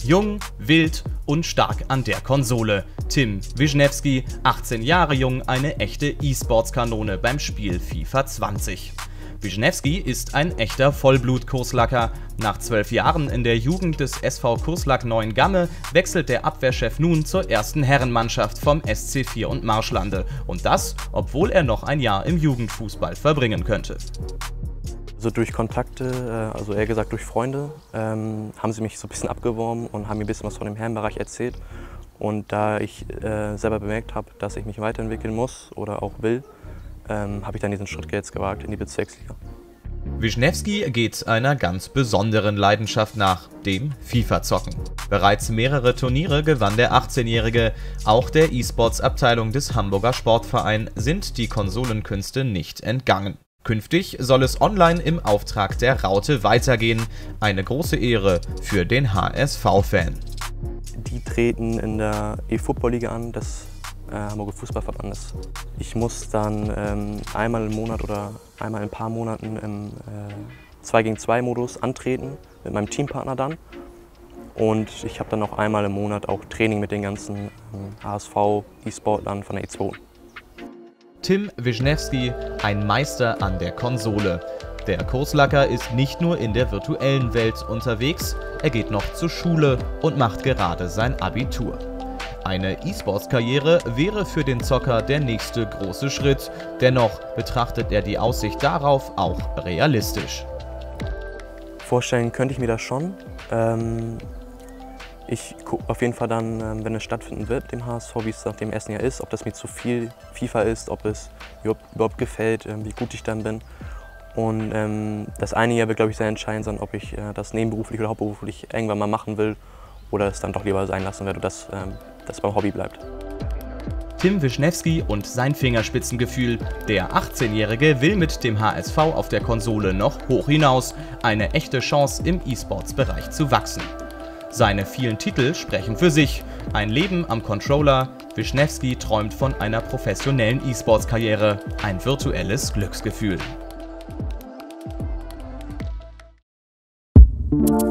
Jung, wild und stark an der Konsole. Tim Wisniewski, 18 Jahre jung, eine echte E-Sports-Kanone beim Spiel FIFA 20. Wisniewski ist ein echter Vollblut-Kurslacker. Nach 12 Jahren in der Jugend des SV Kurslack Neuengamme wechselt der Abwehrchef nun zur ersten Herrenmannschaft vom SC4 und Marschlande. Und das, obwohl er noch ein Jahr im Jugendfußball verbringen könnte. Also durch Kontakte, also eher gesagt durch Freunde, haben sie mich so ein bisschen abgeworben und haben mir ein bisschen was von dem Herrenbereich erzählt. Und da ich selber bemerkt habe, dass ich mich weiterentwickeln muss oder auch will, habe ich dann diesen Schritt jetzt gewagt in die Bezirksliga. Wisniewski geht einer ganz besonderen Leidenschaft nach, dem FIFA-Zocken. Bereits mehrere Turniere gewann der 18-Jährige. Auch der E-Sports-Abteilung des Hamburger Sportvereins sind die Konsolenkünste nicht entgangen. Künftig soll es online im Auftrag der Raute weitergehen. Eine große Ehre für den HSV-Fan. Die treten in der E-Football-Liga an, des Hamburger Fußballverbandes. Ich muss dann einmal im Monat oder einmal in ein paar Monaten im 2-gegen-2-Modus antreten, mit meinem Teampartner dann. Und ich habe dann noch einmal im Monat auch Training mit den ganzen HSV-E-Sportlern von der E2. Tim Wisniewski, ein Meister an der Konsole. Der Kurslacker ist nicht nur in der virtuellen Welt unterwegs, er geht noch zur Schule und macht gerade sein Abitur. Eine E-Sports-Karriere wäre für den Zocker der nächste große Schritt, dennoch betrachtet er die Aussicht darauf auch realistisch. Vorstellen könnte ich mir das schon. Ich gucke auf jeden Fall dann, wenn es stattfinden wird, dem HSV, wie es nach dem ersten Jahr ist, ob das mir zu viel FIFA ist, ob es überhaupt gefällt, wie gut ich dann bin. Und das eine Jahr wird, glaube ich, sehr entscheidend sein, ob ich das nebenberuflich oder hauptberuflich irgendwann mal machen will oder es dann doch lieber sein lassen werde, dass das beim Hobby bleibt. Tim Wisniewski und sein Fingerspitzengefühl. Der 18-Jährige will mit dem HSV auf der Konsole noch hoch hinaus. Eine echte Chance im E-Sports-Bereich zu wachsen. Seine vielen Titel sprechen für sich. Ein Leben am Controller. Wisniewski träumt von einer professionellen E-Sports-Karriere. Ein virtuelles Glücksgefühl.